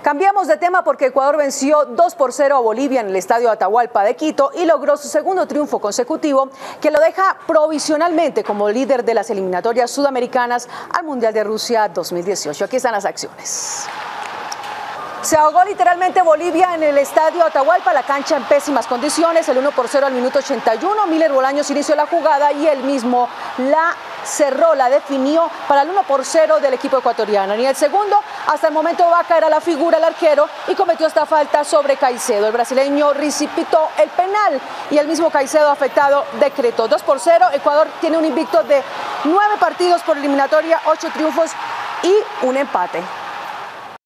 Cambiamos de tema porque Ecuador venció 2-0 a Bolivia en el Estadio Atahualpa de Quito y logró su segundo triunfo consecutivo que lo deja provisionalmente como líder de las eliminatorias sudamericanas al Mundial de Rusia 2018. Aquí están las acciones. Se ahogó literalmente Bolivia en el Estadio Atahualpa, la cancha en pésimas condiciones, el 1-0 al minuto 81, Miller Bolaños inició la jugada y él mismo la cerró, la definió para el 1-0 del equipo ecuatoriano. En el segundo, hasta el momento Vaca era la figura, el arquero, y cometió esta falta sobre Caicedo. El brasileño precipitó el penal y el mismo Caicedo afectado decretó 2-0. Ecuador tiene un invicto de 9 partidos por eliminatoria, 8 triunfos y un empate.